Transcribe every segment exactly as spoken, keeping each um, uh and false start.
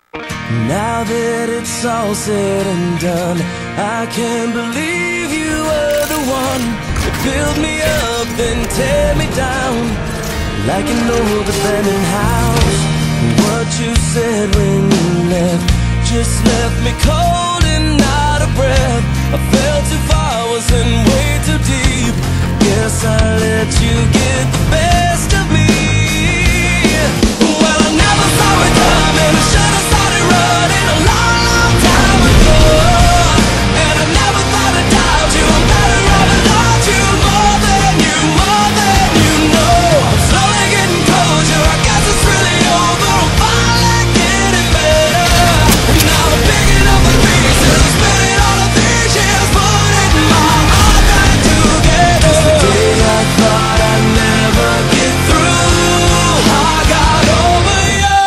Now that it's all said and done, I can't believe you were the one that build me up then tear me down, like an old abandoned house. What you said when you left just left me cold and out of breath. I fell too far, was in way too deep. Guess I let you get the best of me. Well, I never saw it coming. I should have started running a long, long time ago. And I never thought I'd doubt you. I'm better off without you. More than you, more than you know. I'm slowly getting closure. I guess it's really over. I'm finally getting better. And now I'm picking up the pieces, spinning all of these years, putting my heart back together. The day I thought I'd never get through, I got over you.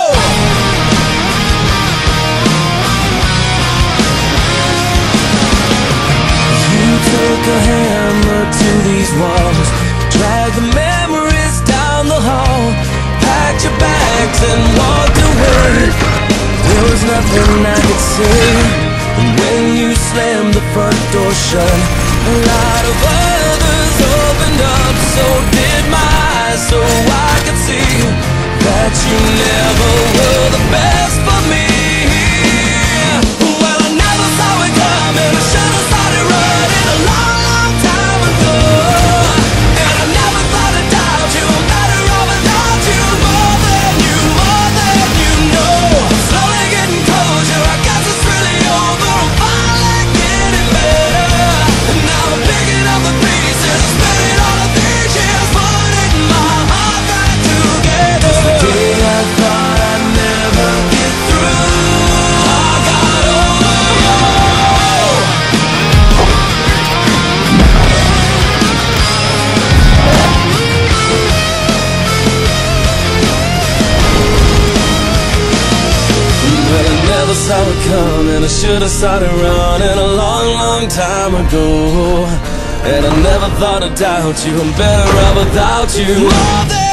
You took a hammer to these walls, dragged the memories down the hall, packed your bags and walked away. There was nothing I could say, and when you slammed the front door shut, a lot of others opened up. So did my eyes, so I could see that you never were the best for me. Well, I never saw it coming. I should have started running a long, long time ago. And I never thought I'd doubt you. I'm better off without you. More than you, more than you know. I'm slowly getting closure. I guess it's really over. I'm finally getting better. And now I'm picking up the pieces, spinning all of these years, putting my heart back together. It's the day I thought I'd never get through, I got over you. Well, I never saw it coming. I should have started running a long, long time ago. And I never thought I'd doubt you. I'm better off without you. More than